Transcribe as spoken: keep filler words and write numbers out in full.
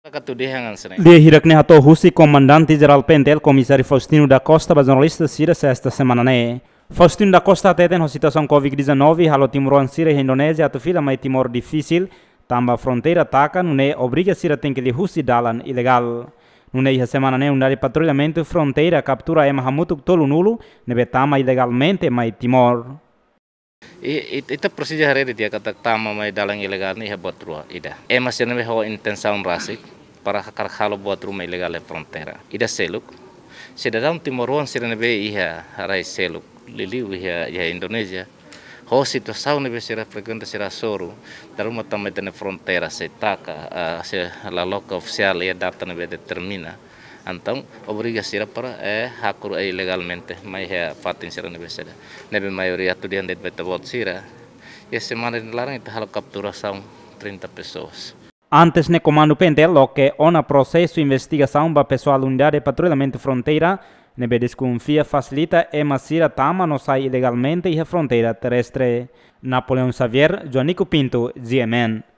Dia hirakne hato Husi Comandante Geral Pentel Comissário Faustino da Costa para jornalista Sira esta semana né. Faustino da Costa ateten a situação covid dezenove halo Timor Sira e Indonésia atu fila mai Timor difícil tamba fronteira taca nune obriga Sira tem que lhe Husi dalan ilegal. Nune iha semana né undari patrulhamento fronteira captura ema hamutuk tolu nulo nebe tama ilegalmente mai Timor. Ita prosija hari dia kata tama mai dalang ilegal ni buat rua ida. E masih nebe ho intensaun rasik para hakar halo buat rumah ilegal frontera. Ida seluk. Sedang Timoruan sira nebe iha harai seluk liliu iha iha Indonesia. Ho situação nebe sira frequenta sira soru. Daruma tamai tene frontera se taka se la loca oficial ia data nebe determina. Então, obriga sira para é hakur ilegalmente, mas é fatin sira nebe sira. Nebe maioria tu dia nebe tabot sira. E semana de larang itu halo capturação trinta pessoas. Antes ne comando Pentel lo que ona processo investigação ba pessoal unidade de patrulhamento fronteira nebe desconfia facilita e masira tama no sai ilegalmente e fronteira terrestre. Napoleão Xavier, Joanico Pinto, G M N.